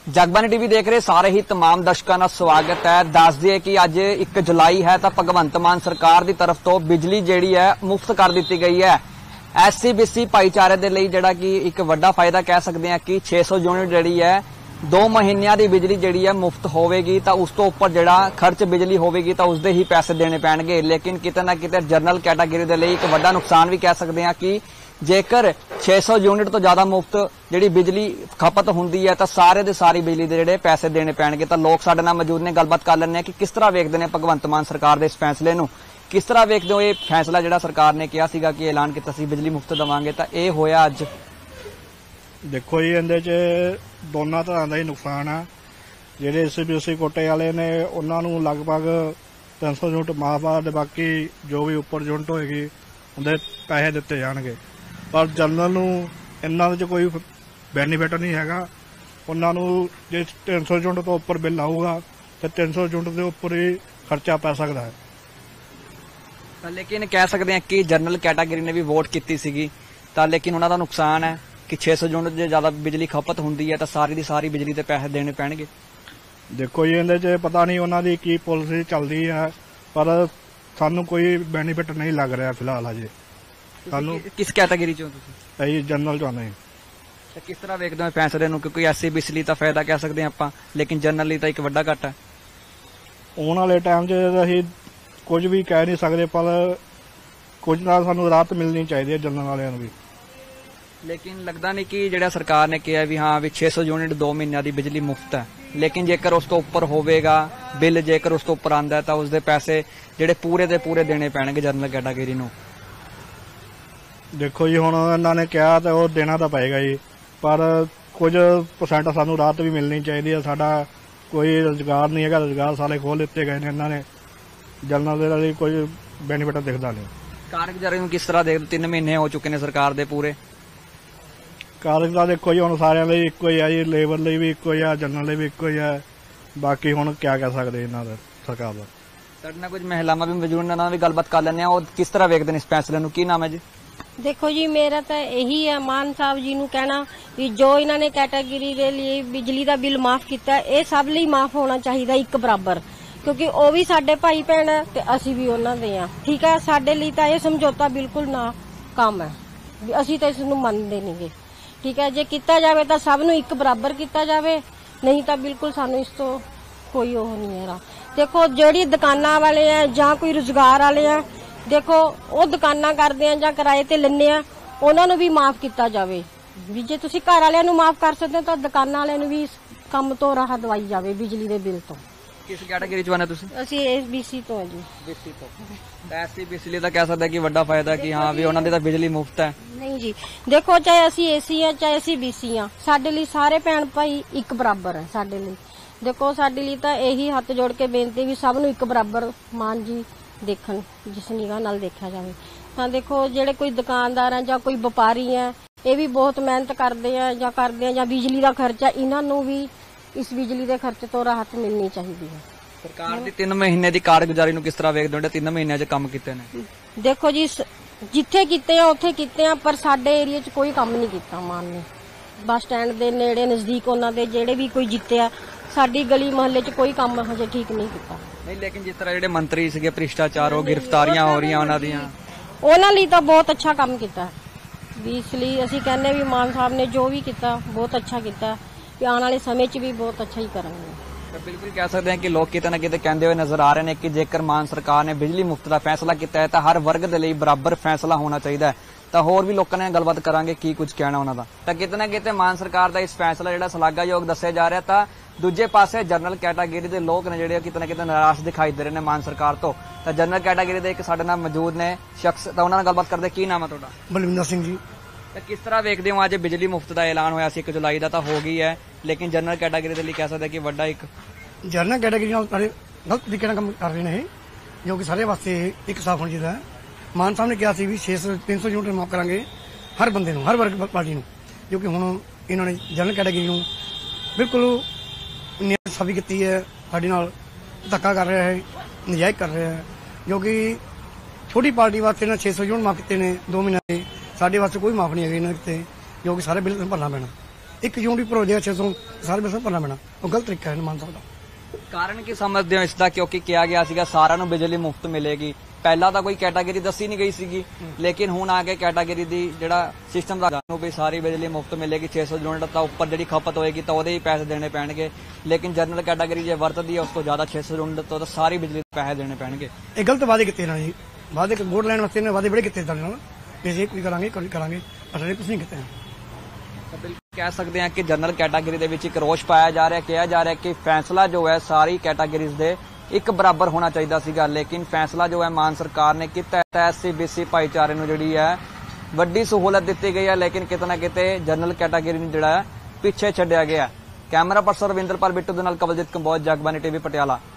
Jagbani TV देख रहे सारे ही तमाम दर्शकों का स्वागत है। दस दिए कि अज 1 जुलाई है तो भगवंत मान सरकार की तरफ तो बिजली जिहड़ी है मुफ्त कर दी गई है। एससी बीसी भाईचारे के लिए जिहड़ा कि एक वड्डा फायदा कह सकते हैं कि 600 यूनिट जिहड़ी है 2 महीनों की बिजली जिहड़ी है मुफ्त होगी तो उस तो उपर जिहड़ा खर्च बिजली होगी तो उसके ही पैसे देने पैणगे। लेकिन किते ना किते जनरल कैटागरी के लिए एक वड्डा नुकसान भी कह सकते हैं कि जेकर 600 यूनिट तो ज्यादा मुफ्त जिहड़ी बिजली खपत हुंदी है तो सारे दे सारी बिजली दे जिहड़े पैसे देने पैणगे। तो लोग साडे नाल मौजूद ने, गलबात कर लैंदे कि किस तरह वेखदे ने भगवंत मान सरकार दे इस फैसले नूं, किस तरह वेखदे हो ये फैसला जिहड़ा सरकार ने किया सीगा कि ऐलान कीता सी बिजली मुफ्त देवांगे तो ये होया अज। देखो जी इहदे च दोनों तरह का ही नुकसान है। जिहड़े SC कोटे वाले ने उन्हां नूं लगभग 300 यूनिट माफ आ, बाकी जो भी उपर यूनिट होएगी उहदे पैसे दिते जाणगे। पर जनरल नूं इन्हां दे कोई बेनीफिट नहीं हैगा। उन्हां नूं जे 300 यूनिट तो उपर बिल आऊगा तो 300 यूनिट के उपर ही खर्चा पै सकता है। लेकिन कह सकते हैं कि जनरल कैटागरी ने भी वोट की सीगी तो लेकिन उन्हों का नुकसान है कि 600 यूनिट जो ज्यादा बिजली खपत होंदी है तो सारी दी सारी बिजली के पैसे देने पैणगे। देखो जी इहदे च पता नहीं उन्हां दी की पॉलिसी चलदी है, पर सानू कोई बेनीफिट नहीं लग रहा फिलहाल अजे। सानू किस कैटागरी चो तुसीं? जनरल चो नहीं। किस तरह वेखदे हो फैसले नूं? क्योंकि SC BC लई तां फायदा कह सकते हैं आपां, लेकिन जनरल लई तां एक वड्डा घाटा है। आने वाले टाइम च असीं कुछ भी कह नहीं सकते, पर कुछ ना सानू राहत मिलनी चाहिए जनरल वालियां नूं भी। लेकिन लगता नहीं कि जिहड़ा सरकार ने कहा भी हाँ भी 600 यूनिट 2 महीनों की बिजली मुफ्त है, लेकिन जेकर उस तो उपर होगा बिल, जेकर उस तो उपर आंदा है तो उसके पैसे जिहड़े पूरे दे पूरे देने पैणगे जनरल कैटागरी नूं। देखो जी हुण इन्हां ने कहा तो वो देना तो पेगा जी, पर कुछ परसेंट सानू राहत भी मिलनी चाहिए। साडा कोई रोजगार नहीं है, रोजगार सारे खोल दिते गए ने इन्हां ने, जनरल दे कोई बेनीफिट दिखता नहीं। कारगुजारी नूं किस तरह देखदे? 3 महीने हो चुके हैं सरकार दे पूरे। कारज देखो जी हुण सारिਆਂ ਲਈ ਇੱਕੋ ਹੀ ਆ जी, लेबर ਲਈ भी ਇੱਕੋ ਹੀ ਆ, जनरल ਲਈ भी ਇੱਕੋ ही है। बाकी हुण क्या कह सकते इन्हां दा सरकार दा। ਸਾਡੇ ਨਾਲ ਕੁਝ ਮਹਿਲਾਵਾਂ ਵੀ ਮੌਜੂਦ ਨੇ, ਨਾਲ ਵੀ ਗੱਲਬਾਤ ਕਰ ਲੈਂਦੇ ਆ। ਉਹ ਕਿਸ ਤਰ੍ਹਾਂ ਵੇਖਦੇ ਨੇ ਇਸ ਫੈਸਲੇ ਨੂੰ? ਕੀ ਨਾਮ ਹੈ ਜੀ? देखो जी मेरा तो यही है मान साहब जी नूं कहना भी जो इन्होंने कैटागरी के लिए बिजली का बिल माफ किया ये सब लिए माफ होना चाहिए एक बराबर, क्योंकि वो भी साडे भाई भैन है ते असी भी उन्हां दे आ। ठीक है, साडे लिए तो यह समझौता बिल्कुल ना काम है, असी तो इसनूं मनदे नहीं। ठीक है, जे किया जाए तो सब नूं एक बराबर किया जाए, नहीं तो बिल्कुल सानूं इस तो कोई ओह नहीं है। देखो जिहड़ी दुकानां वाले हैं जां कोई रोजगार वाले हैं, देखो वो दुकाना करते हैं या किराए ते लैंदे आ, उन्होंने भी माफ किया जाए। भी जे तुसीं घर वालियां नूं माफ कर सकते हो तो दुकाना वालियां नूं भी इस काम तो राहत दवाई जाए बिजली के बिल तो। किस कैटागरी च आने तुसीं? असीं SBC तो है जी। BC तो SC BC लिए तो कह सकते हैं कि वड्डा फायदा कि हाँ भी उन्होंने तो बिजली मुफ्त है। नहीं जी, देखो चाहे असीं SC हैं चाहे असीं BC हैं, साडे लिए सारे भैन भाई एक बराबर है। साडे लिए देखो साडे लिए तो यही हथ जोड़ के बेनती भी सब नूं एक बराबर मान जी देखन, जिस निगाह नाल देखा जाए। तो देखो जेडे कोई दुकानदार है या कोई व्यापारी है ये भी बहुत मेहनत करते हैं या बिजली का खर्चा, इन्हां नूं भी इस बिजली के खर्चे तो राहत मिलनी चाहिए है। सरकार की 3 महीने की कारगुजारी नूं किस तरह वेखदे हो? 3 महीनों च काम कीते ने? देखो जी जिथे कीते हैं उत्थे कीते हैं, पर साडे एरिया च कोई काम नहीं कीता। मान ने बस स्टैंड के नेड़े नजदीक उन्हां दे जेडे भी कोई जित्तिया, साडी गली मोहल्ले च कोई काम हजे ठीक नहीं किया। नहीं, लेकिन जिस तरह जिहड़े मंत्री सीगे भ्रिष्टाचार हो, गिरफ्तारियां हो रही उन्हां दियां, उन्हां लई तां बहुत अच्छा काम किया। इसलिए असीं कहने भी मान साहब ने जो भी किया बहुत अच्छा किया, कि आने वाले समय च भी बहुत अच्छा ही करेंगे। तो बिल्कुल कह सकते हैं कि लोग किते ना किते कहते हुए नजर आ रहे हैं कि जेकर मान सरकार ने बिजली मुफ्त का फैसला किया है तो हर वर्ग के लिए बराबर फैसला होना चाहिए। तो होर भी लोगों ने गलबात करांगे की कुछ कहना उन्हों का। तो किते ना किते मान सरकार का इस फैसला जिहड़ा शलाघायोग दस्सिया जा रहा था। दूजे पासे जनरल कैटागरी के लोग ने जिहड़े किते ना किते नाराज दिखाई दे रहे हैं मान सरकार तो। जनरल कैटागरी के एक साडे नाल मौजूद ने शख्स, तो उन्होंने गलबात करते। की नाम है तुहाडा? बलविंदर सिंह जी। तो किस तरह वेखदे हो अज बिजली मुफ्त का ऐलान होया सी 1 जुलाई का तो हो गई है, लेकिन जनरल कैटागरी के लिए कह सकते कि वड्डा एक जनरल कैटागरी गलत तरीके काम कर रहे हैं, जो कि सारे वास्ते एक साफ होना चाहिए। मान साहब ने कहा भी 300 यूनिट माफ करांगे हर बंदे नूं, हर वर्ग पार्टी नूं, जो कि हुण इन्होंने जनरल कैटागरी नूं बिल्कुल साबित की है, साडे नाल धक्का कर रहा है, नजायज कर रहा है। जो कि छोटी पार्टी वास्ते इन्हें 600 यूनिट माफ किए ने 2 महीने, साडे वास्ते कोई माफ नहीं है इन्होंने, जो कि सारे बिल भरना पैना। 1 ਜੂਨ ਦੀ ਭਰੋ ਜਾਏਗਾ 600 ਸਾਰੇ ਪਾਸੇ ਭਰਨਾ ਪੈਣਾ। ਉਹ ਗਲਤ ਤਰੀਕਾ ਹੈ ਮਾਨ ਸਾਹਿਬ ਦਾ। ਕਾਰਨ ਕੀ ਸਮਝਦੇ ਹੋ ਇਸ ਦਾ? ਕਿਉਂਕਿ ਕਿਹਾ ਗਿਆ ਸੀਗਾ ਸਾਰਿਆਂ ਨੂੰ ਬਿਜਲੀ ਮੁਫਤ ਮਿਲੇਗੀ, ਪਹਿਲਾਂ ਤਾਂ ਕੋਈ ਕੈਟਾਗਰੀ ਦੱਸੀ ਨਹੀਂ ਗਈ ਸੀਗੀ, ਲੇਕਿਨ ਹੁਣ ਆ ਕੇ ਕੈਟਾਗਰੀ ਦੀ ਜਿਹੜਾ ਸਿਸਟਮ ਦਾ ਨੂੰ ਵੀ ਸਾਰੀ ਬਿਜਲੀ ਮੁਫਤ ਮਿਲੇਗੀ। 600 ਯੂਨਿਟ ਤਾਂ ਉੱਪਰ ਜਿਹੜੀ ਖਪਤ ਹੋਏਗੀ ਤਾਂ ਉਹਦੇ ਹੀ ਪੈਸੇ ਦੇਣੇ ਪੈਣਗੇ, ਲੇਕਿਨ ਜਨਰਲ ਕੈਟਾਗਰੀ ਜੇ ਵਰਤਦੀ ਹੈ ਉਸ ਤੋਂ ਜ਼ਿਆਦਾ 600 ਯੂਨਿਟ ਤੋਂ ਤਾਂ ਸਾਰੀ ਬਿਜਲੀ ਦੇ ਪੈਸੇ ਦੇਣੇ ਪੈਣਗੇ। ਇਹ ਗਲਤ ਵਾਅਦੇ ਕੀਤੇ ਇਹਨਾਂ ਨੇ ਜੀ, ਵਾਅਦੇ ਵੋਟ ਲੈਣ ਵਾਸਤੇ ਇਹਨਾਂ ਵਾਅਦੇ ਬੜੇ ਕੀਤੇ ਸਾਡੇ ਨਾਲ ਵੀ ਅਸੀਂ ਕੋਈ ਕਰਾਂਗੇ ਪਰ ਸਾਡੇ ਕੁਝ ਨਹੀਂ ਕੀਤੇ। ਤਾਂ ਬਿਲਕੁਲ ਕਹਿ ਸਕਦੇ ਹਾਂ ਕਿ ਜਨਰਲ ਕੈਟਾਗਰੀ ਦੇ ਵਿੱਚ ਇੱਕ ਰੋਸ਼ ਪਾਇਆ ਜਾ ਰਿਹਾ, ਕਿਹਾ ਜਾ ਰਿਹਾ ਕਿ ਫੈਸਲਾ ਜੋ ਹੈ ਸਾਰੀ ਕੈਟਾਗਰੀਜ਼ ਦੇ ਇੱਕ ਬਰਾਬਰ ਹੋਣਾ ਚਾਹੀਦਾ ਸੀਗਾ, ਲੇਕਿਨ ਫੈਸਲਾ ਜੋ ਹੈ ਮਾਨ ਸਰਕਾਰ ਨੇ ਕੀਤਾ ਹੈ SC-BC ਭਾਈਚਾਰੇ ਨੂੰ ਜਿਹੜੀ ਹੈ ਵੱਡੀ ਸਹੂਲਤ ਦਿੱਤੀ ਗਈ ਹੈ, ਲੇਕਿਨ ਕਿਤੇ ਨਾ ਕਿਤੇ ਜਨਰਲ ਕੈਟਾਗਰੀ ਨੂੰ ਜਿਹੜਾ ਹੈ ਪਿੱਛੇ ਛੱਡਿਆ ਗਿਆ। ਕੈਮਰਾ ਪਰਸਨ ਰਵਿੰਦਰਪਾਲ ਬਿੱਟੂ ਦੇ ਨਾਲ ਕਵਲਜੀਤ ਕੰਬੋਜ, ਜਗਬਾਨੀ TV ਪਟਿਆਲਾ।